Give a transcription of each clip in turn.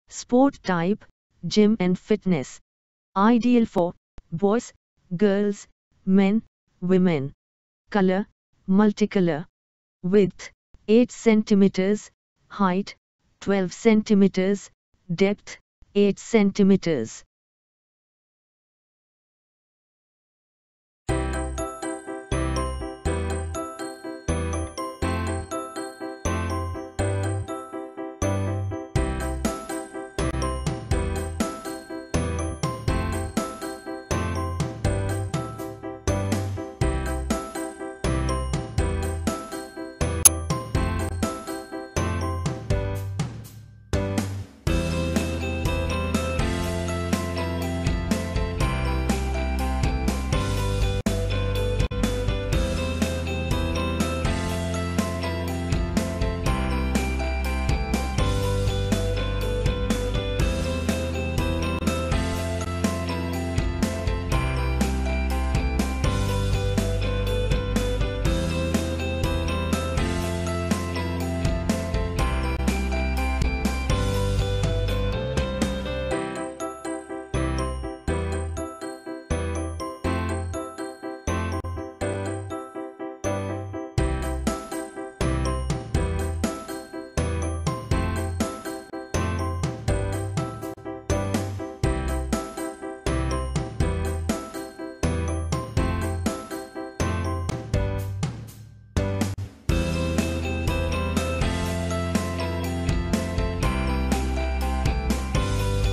Sport type, gym and fitness. Ideal for boys, girls, men, women. Color, multicolor. Width, 8 cm. Height, 12 cm. Depth, 8 cm.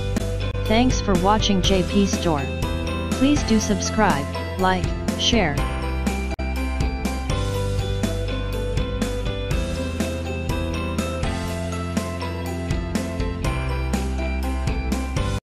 Thanks for watching JP Store. Please do subscribe, like, share,